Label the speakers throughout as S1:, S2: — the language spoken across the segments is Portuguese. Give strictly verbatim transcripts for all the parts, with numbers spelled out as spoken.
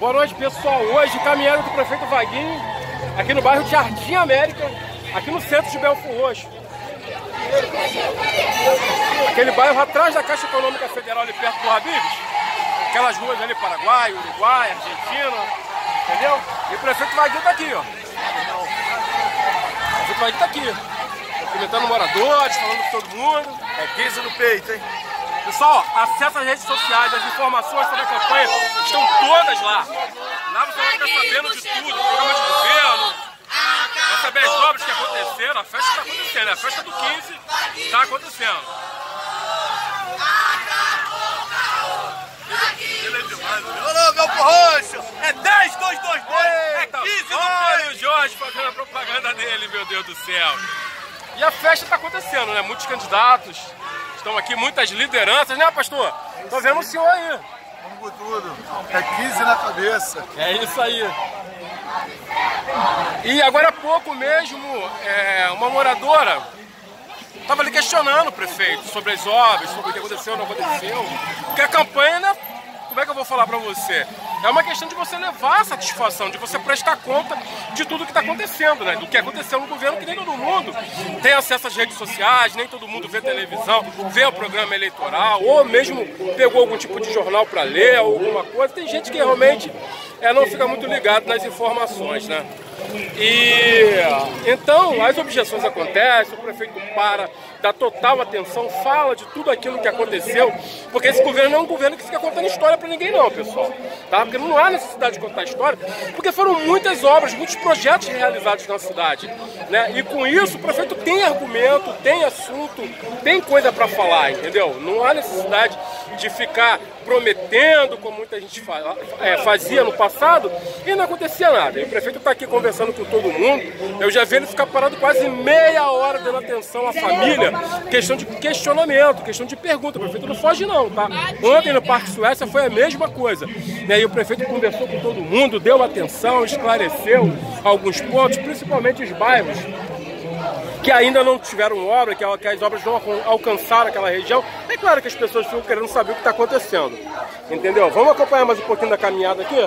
S1: Boa noite, pessoal. Hoje, caminhada do prefeito Vaguinho, aqui no bairro de Jardim América, aqui no centro de Belfor Roxo. Aquele bairro atrás da Caixa Econômica Federal, ali perto do Habib's. Aquelas ruas ali, Paraguai, Uruguai, Argentina, entendeu? E o prefeito Vaguinho tá aqui, ó. O prefeito Vaguinho tá aqui, cumprimentando moradores, falando com todo mundo.
S2: É quinze no peito, hein?
S1: Pessoal, acesse as redes sociais, as informações sobre a campanha estão todas lá. Lá você vai ficar sabendo de tudo, programa de governo, vai saber as obras que aconteceram, a festa está acontecendo, a festa do quinze está acontecendo.
S2: Alô, Belfor Roxo! É dez, dois, dois, dois! É quinze no
S1: Olha
S2: peito!
S1: o Jorge fazendo a propaganda dele, meu Deus do céu. E a festa está acontecendo, né? Muitos candidatos. Estão aqui muitas lideranças, né, pastor? Tô vendo o senhor aí.
S2: Vamos com tudo. É quinze na cabeça.
S1: É isso aí. E agora há pouco mesmo, é, uma moradora estava ali questionando o prefeito sobre as obras, sobre o que aconteceu ou não aconteceu. Porque a campanha, né, como é que eu vou falar pra você? É uma questão de você levar a satisfação, de você prestar conta de tudo que está acontecendo, né? Do que aconteceu no governo, que nem todo mundo tem acesso às redes sociais, nem todo mundo vê televisão, vê o programa eleitoral, ou mesmo pegou algum tipo de jornal para ler, ou alguma coisa. Tem gente que realmente é, não fica muito ligado nas informações, né? E então as objeções acontecem, o prefeito para, dá total atenção, fala de tudo aquilo que aconteceu, porque esse governo não é um governo que fica contando história para ninguém não, pessoal, tá? Porque não há necessidade de contar história, porque foram muitas obras, muitos projetos realizados na cidade, né? E com isso o prefeito tem argumento, tem assunto, tem coisa para falar, entendeu? Não há necessidade de ficar prometendo, como muita gente fazia no passado, e não acontecia nada. E o prefeito está aqui conversando com todo mundo. Eu já vi ele ficar parado quase meia hora dando atenção à família, questão de questionamento, questão de pergunta. O prefeito não foge não, tá? Ontem no Parque Suécia foi a mesma coisa. E aí o prefeito conversou com todo mundo, deu atenção, esclareceu alguns pontos, principalmente os bairros que ainda não tiveram obra, que as obras não alcançaram aquela região. É claro que as pessoas ficam querendo saber o que está acontecendo, entendeu? Vamos acompanhar mais um pouquinho da caminhada aqui?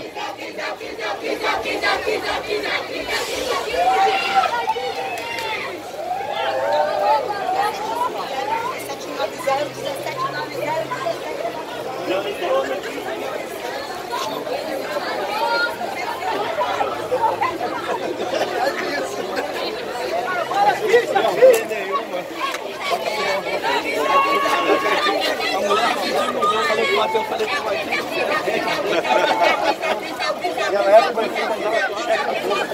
S2: Eu falei que vai ter. E ela é para quem mandava cheque no bolso.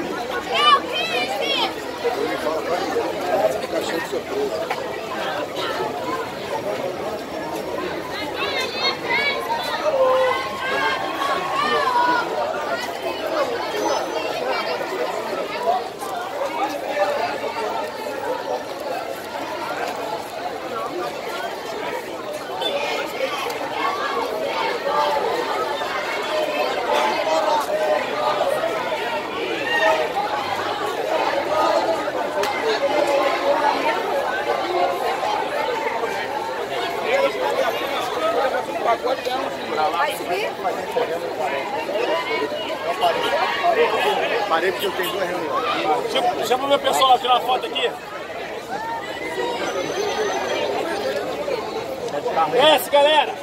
S2: Ele fala para mim, fica cheio de surpresa.
S3: Vai subir?
S2: Parei porque eu tenho duas reuniões.
S1: Chama o meu pessoal a tirar uma foto aqui. Desce, galera!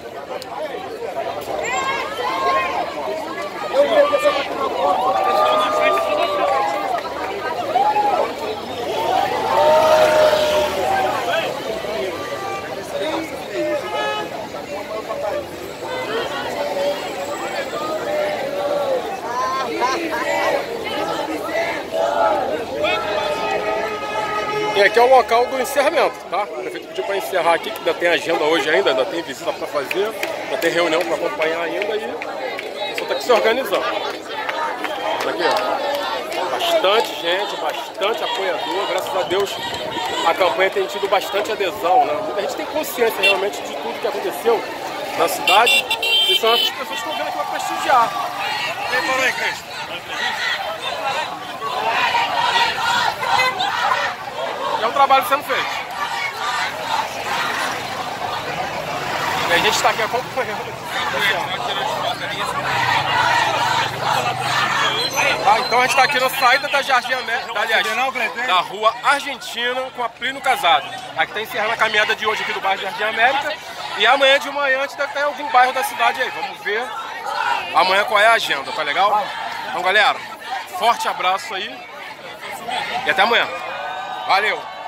S1: E aqui é o local do encerramento, tá? O prefeito pediu para encerrar aqui, que ainda tem agenda hoje ainda, ainda tem visita para fazer, ainda tem reunião para acompanhar ainda e só tá aqui se organizando. Aqui, ó. Bastante gente, bastante apoiador, graças a Deus a campanha tem tido bastante adesão, né? Muita gente tem consciência realmente de tudo que aconteceu na cidade e são essas pessoas que estão vindo aqui para prestigiar.
S2: E aí, falou aí, Cristo?
S1: E é um trabalho sendo feito. E a gente está aqui acompanhando. Então a gente está aqui na saída da Jardim América, aliás, da Rua Argentina com a Plínio Casado. Aqui está encerrando a caminhada de hoje aqui do bairro Jardim América. E amanhã de manhã a gente deve estar em algum bairro da cidade aí. Vamos ver amanhã qual é a agenda, tá legal? Então galera, forte abraço aí e até amanhã. Valeu!